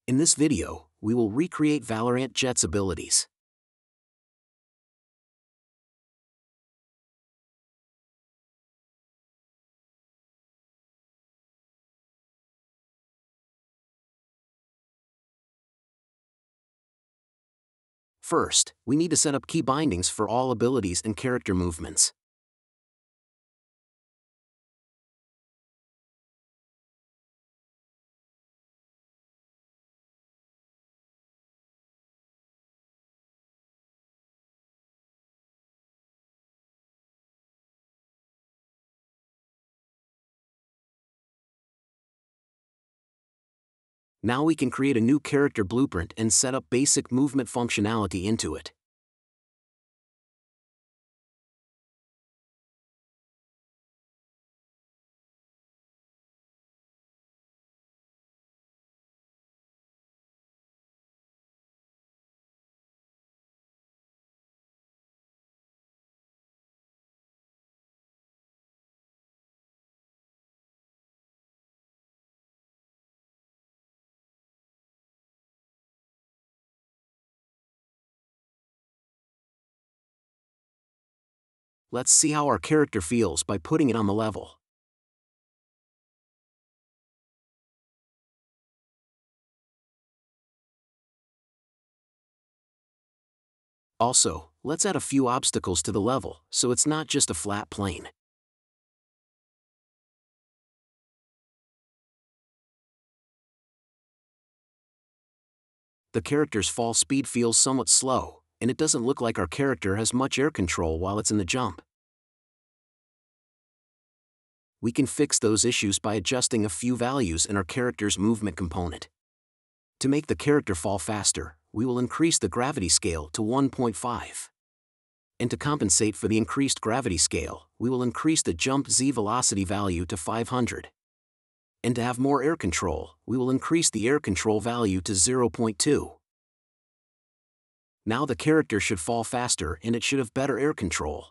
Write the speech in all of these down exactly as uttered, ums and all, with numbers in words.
In this video, we will recreate Valorant Jett's abilities. First, we need to set up key bindings for all abilities and character movements. Now we can create a new character blueprint and set up basic movement functionality into it. Let's see how our character feels by putting it on the level. Also, let's add a few obstacles to the level, so it's not just a flat plane. The character's fall speed feels somewhat slow, and it doesn't look like our character has much air control while it's in the jump. We can fix those issues by adjusting a few values in our character's movement component. To make the character fall faster, we will increase the gravity scale to one point five. And to compensate for the increased gravity scale, we will increase the jump Z velocity value to five hundred. And to have more air control, we will increase the air control value to zero point two. Now the character should fall faster and it should have better air control.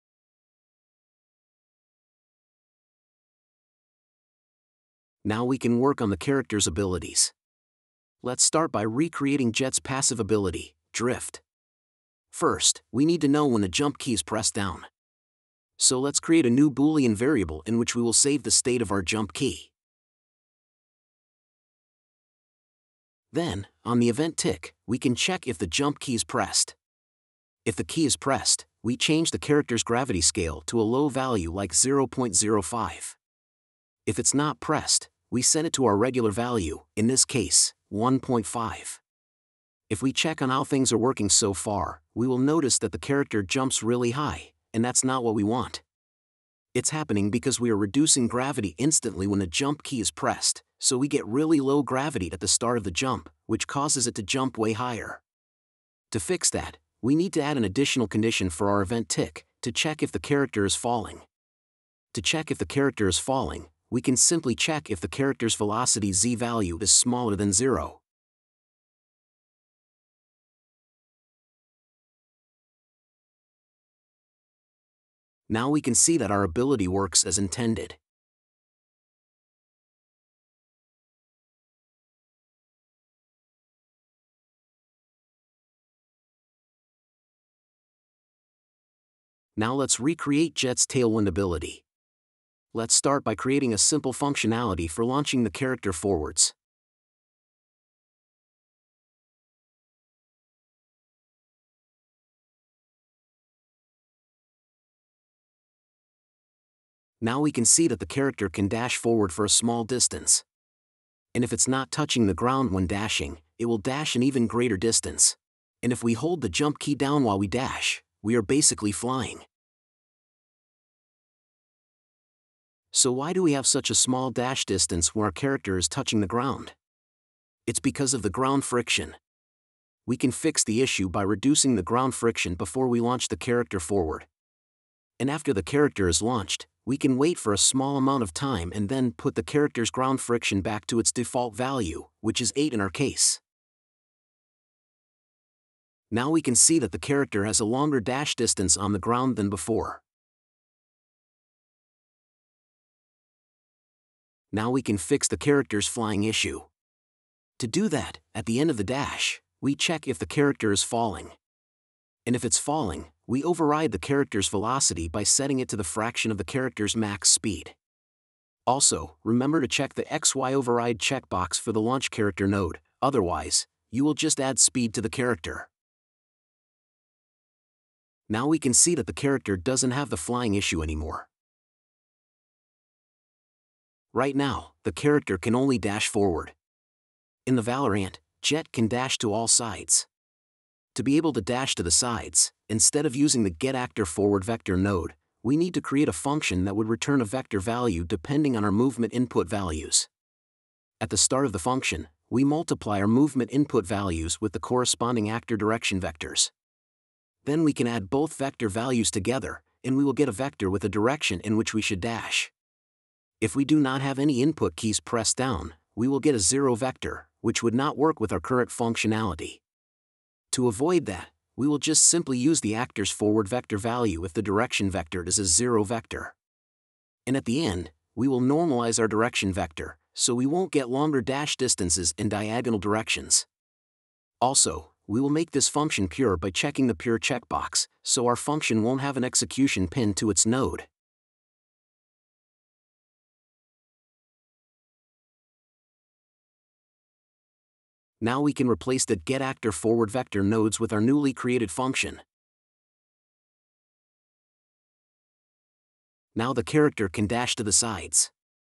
Now we can work on the character's abilities. Let's start by recreating Jett's passive ability, Drift. First, we need to know when the jump key is pressed down. So let's create a new Boolean variable in which we will save the state of our jump key. Then, on the event tick, we can check if the jump key is pressed. If the key is pressed, we change the character's gravity scale to a low value like zero point zero five. If it's not pressed, we set it to our regular value, in this case, one point five. If we check on how things are working so far, we will notice that the character jumps really high, and that's not what we want. It's happening because we are reducing gravity instantly when the jump key is pressed, so we get really low gravity at the start of the jump, which causes it to jump way higher. To fix that, we need to add an additional condition for our event tick, to check if the character is falling. To check if the character is falling, we can simply check if the character's velocity Z value is smaller than zero. Now we can see that our ability works as intended. Now let's recreate Jett's Tailwind ability. Let's start by creating a simple functionality for launching the character forwards. Now we can see that the character can dash forward for a small distance. And if it's not touching the ground when dashing, it will dash an even greater distance. And if we hold the jump key down while we dash, we are basically flying. So why do we have such a small dash distance when our character is touching the ground? It's because of the ground friction. We can fix the issue by reducing the ground friction before we launch the character forward. And after the character is launched, we can wait for a small amount of time and then put the character's ground friction back to its default value, which is eight in our case. Now we can see that the character has a longer dash distance on the ground than before. Now we can fix the character's flying issue. To do that, at the end of the dash, we check if the character is falling. And if it's falling, we override the character's velocity by setting it to the fraction of the character's max speed. Also, remember to check the X Y override checkbox for the launch character node, otherwise, you will just add speed to the character. Now we can see that the character doesn't have the flying issue anymore. Right now, the character can only dash forward. In the Valorant, Jett can dash to all sides. To be able to dash to the sides, instead of using the getActorForward vector node, we need to create a function that would return a vector value depending on our movement input values. At the start of the function, we multiply our movement input values with the corresponding actor direction vectors. Then we can add both vector values together, and we will get a vector with a direction in which we should dash. If we do not have any input keys pressed down, we will get a zero vector, which would not work with our current functionality. To avoid that, we will just simply use the actor's forward vector value if the direction vector is a zero vector. And at the end, we will normalize our direction vector, so we won't get longer dash distances in diagonal directions. Also, we will make this function pure by checking the pure checkbox, so our function won't have an execution pin to its node. Now we can replace the getActorForward vector nodes with our newly created function. Now the character can dash to the sides.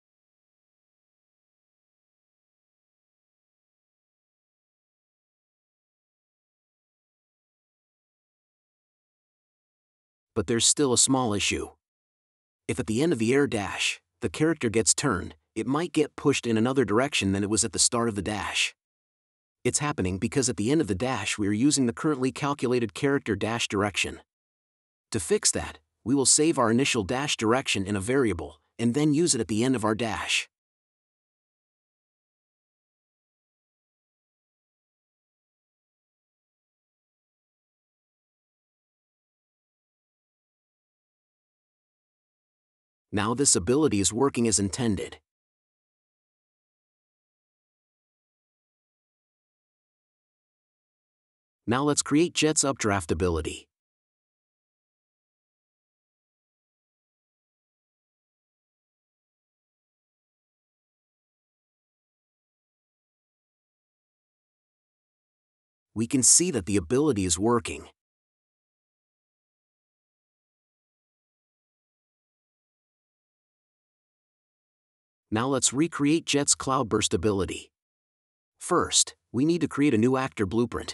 But there's still a small issue. If at the end of the air dash, the character gets turned, it might get pushed in another direction than it was at the start of the dash. It's happening because at the end of the dash we are using the currently calculated character dash direction. To fix that, we will save our initial dash direction in a variable, and then use it at the end of our dash. Now this ability is working as intended. Now let's create Jett's Updraft ability. We can see that the ability is working. Now let's recreate Jett's Cloudburst ability. First, we need to create a new actor blueprint.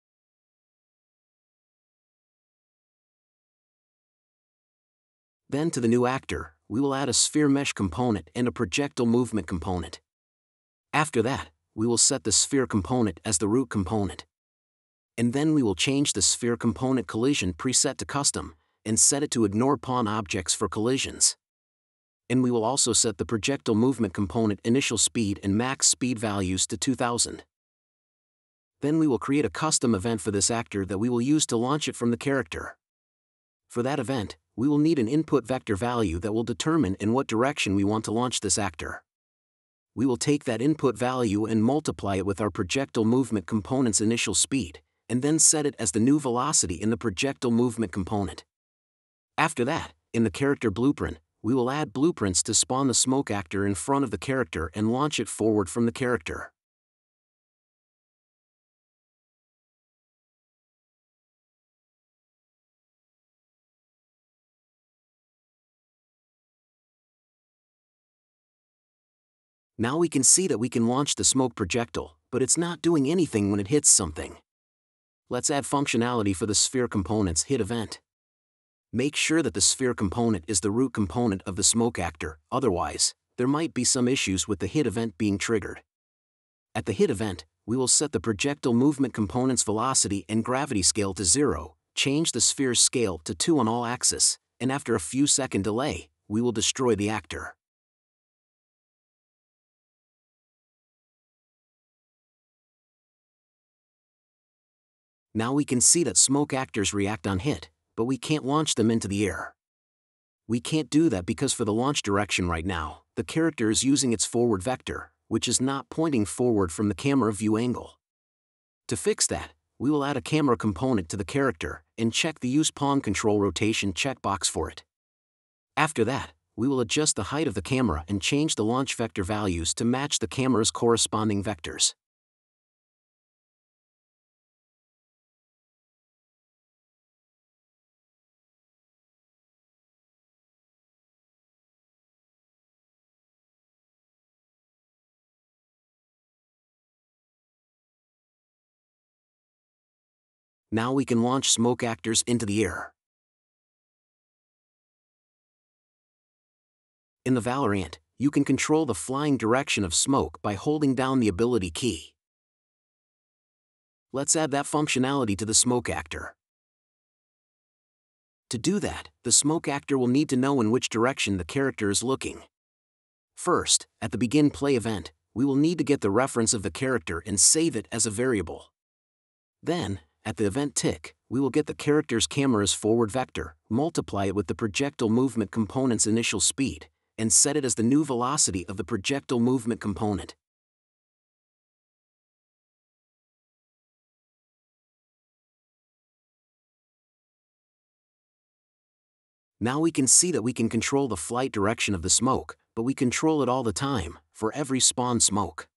Then to the new actor, we will add a sphere mesh component and a projectile movement component. After that, we will set the sphere component as the root component. And then we will change the sphere component collision preset to custom, and set it to ignore pawn objects for collisions. And we will also set the projectile movement component initial speed and max speed values to two thousand. Then we will create a custom event for this actor that we will use to launch it from the character. For that event, we will need an input vector value that will determine in what direction we want to launch this actor. We will take that input value and multiply it with our projectile movement component's initial speed, and then set it as the new velocity in the projectile movement component. After that, in the character blueprint, we will add blueprints to spawn the smoke actor in front of the character and launch it forward from the character. Now we can see that we can launch the smoke projectile, but it's not doing anything when it hits something. Let's add functionality for the sphere component's hit event. Make sure that the sphere component is the root component of the smoke actor, otherwise, there might be some issues with the hit event being triggered. At the hit event, we will set the projectile movement component's velocity and gravity scale to zero, change the sphere's scale to two on all axes, and after a few second delay, we will destroy the actor. Now we can see that smoke actors react on hit, but we can't launch them into the air. We can't do that because for the launch direction right now, the character is using its forward vector, which is not pointing forward from the camera view angle. To fix that, we will add a camera component to the character and check the Use Pawn Control Rotation checkbox for it. After that, we will adjust the height of the camera and change the launch vector values to match the camera's corresponding vectors. Now we can launch smoke actors into the air. In the Valorant, you can control the flying direction of smoke by holding down the ability key. Let's add that functionality to the smoke actor. To do that, the smoke actor will need to know in which direction the character is looking. First, at the begin play event, we will need to get the reference of the character and save it as a variable. Then, at the event tick, we will get the character's camera's forward vector, multiply it with the projectile movement component's initial speed, and set it as the new velocity of the projectile movement component. Now we can see that we can control the flight direction of the smoke, but we control it all the time, for every spawn smoke.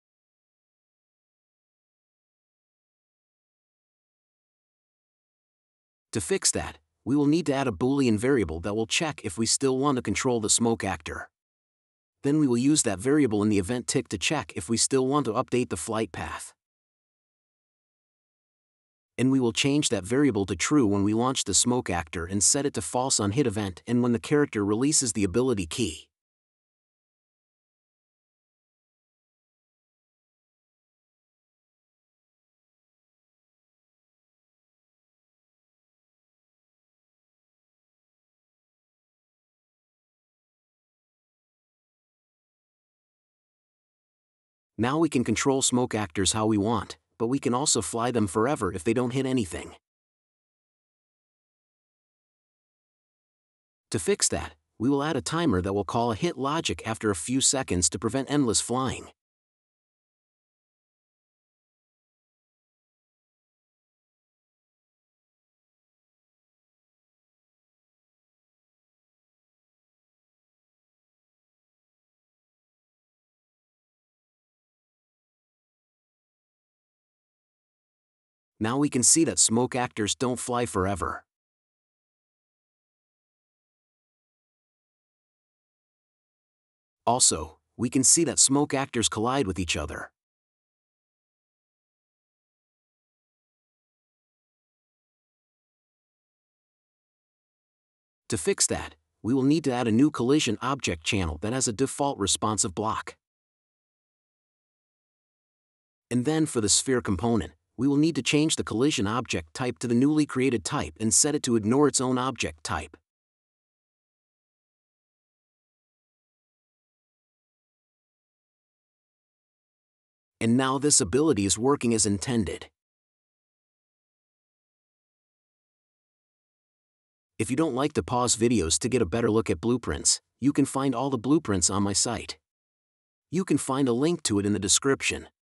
To fix that, we will need to add a Boolean variable that will check if we still want to control the smoke actor. Then we will use that variable in the event tick to check if we still want to update the flight path. And we will change that variable to true when we launch the smoke actor and set it to false on hit event and when the character releases the ability key. Now we can control smoke actors how we want, but we can also fly them forever if they don't hit anything. To fix that, we will add a timer that will call a hit logic after a few seconds to prevent endless flying. Now we can see that smoke actors don't fly forever. Also, we can see that smoke actors collide with each other. To fix that, we will need to add a new collision object channel that has a default responsive block. And then for the sphere component, we will need to change the collision object type to the newly created type and set it to ignore its own object type. And now this ability is working as intended. If you don't like to pause videos to get a better look at blueprints, you can find all the blueprints on my site. You can find a link to it in the description.